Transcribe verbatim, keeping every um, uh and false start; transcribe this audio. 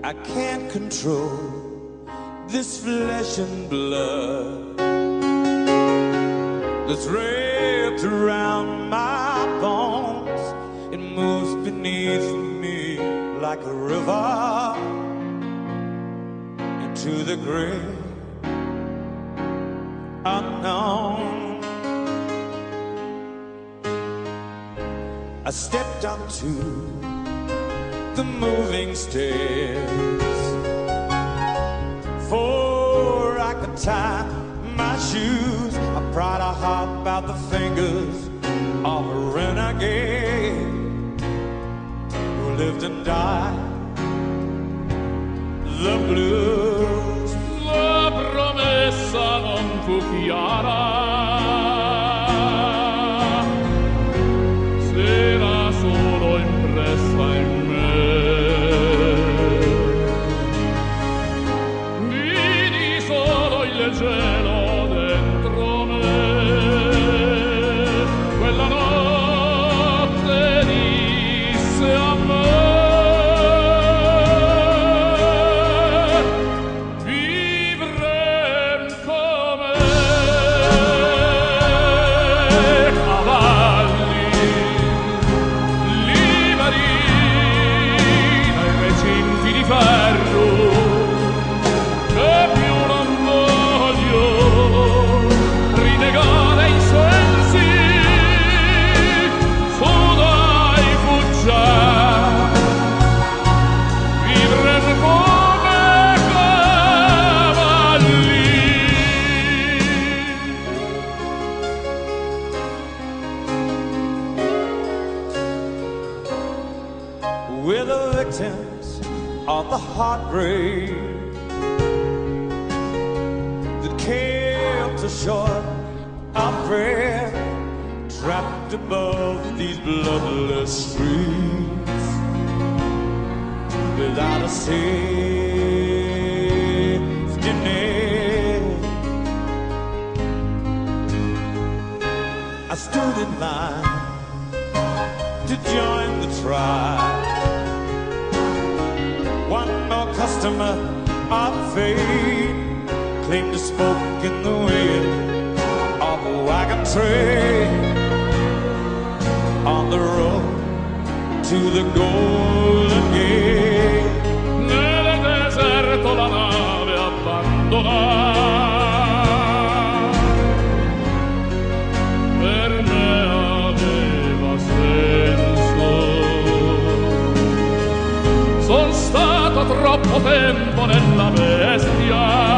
I can't control this flesh and blood that's wrapped around my bones. It moves beneath me like a river into the great unknown. I stepped onto the moving stairs, for I could tie my shoes. I pried a heart about the fingers of a renegade who lived and died the blues. La promessa non fu chiara, s'era solo impressa in me. Vidi solo il cielo dentro me, quella notte disse a me: we're the victims of the heartbreak that kept us short of breath, trapped above these bloodless streets without a safety net. I stood in line to join the tribe, one more customer of fate claimed to spoke in the wind of a wagon train on the road to the Golden Gate. Nel deserto la nave abbandona, per me aveva senso. Son stato troppo tempo nella bestia,